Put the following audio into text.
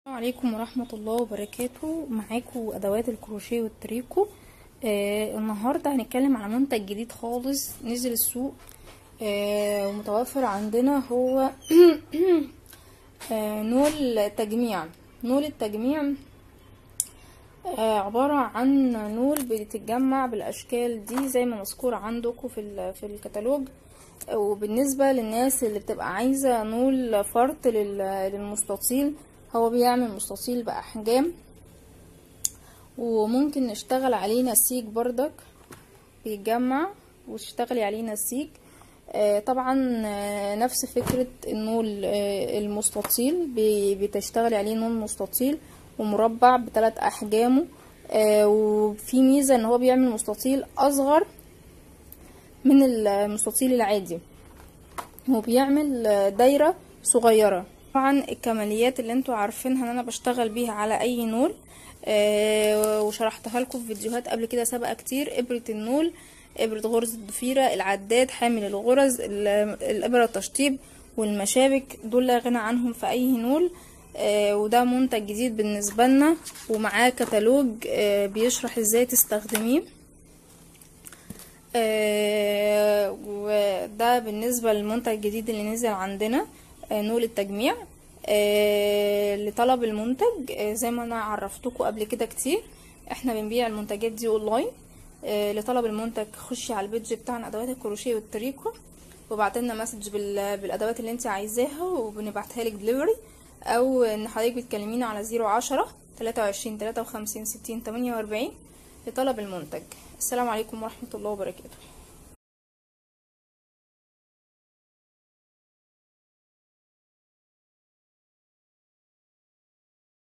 السلام عليكم ورحمة الله وبركاته. معاكم ادوات الكروشيه والتريكو. النهاردة هنتكلم على منتج جديد خالص نزل السوق ومتوفر عندنا. هو نول تجميع. نول التجميع عبارة عن نول بتتجمع بالاشكال دي زي ما مذكور عندكم في الكتالوج. وبالنسبة للناس اللي بتبقى عايزة نول فرط للمستطيل، هو بيعمل مستطيل بأحجام، وممكن نشتغل عليه نسيج بردك بيتجمع وتشتغلي عليه نسيج. طبعا نفس فكرة النول المستطيل، بتشتغلي عليه نول مستطيل ومربع ب3 أحجامه. وفي ميزة ان هو بيعمل مستطيل اصغر من المستطيل العادي، هو بيعمل دايرة صغيرة. طبعا الكماليات اللي انتوا عارفينها ان انا بشتغل بيها على اي نول، وشرحتها لكم في فيديوهات قبل كده سابقة كتير. ابرة النول، ابرة غرز الضفيرة، العداد حامل الغرز، الابرة التشطيب، والمشابك، دول لا غنى عنهم في اي نول. وده منتج جديد بالنسبة لنا، ومعاه كتالوج بيشرح ازاي تستخدميه. وده بالنسبة للمنتج الجديد اللي نزل عندنا، نول التجميع. لطلب المنتج زي ما انا عرفتكم قبل كده كتير، احنا بنبيع المنتجات دي اونلاين. لطلب المنتج خشي على البيدج بتاعنا ادوات الكروشيه والتريكو، وبعتلنا مسج بالادوات اللي انت عايزاها وبنبعتها لك دليفري، او ان حضرتك بتكلمينا على 010 23 53 60 48 لطلب المنتج. السلام عليكم ورحمة الله وبركاته.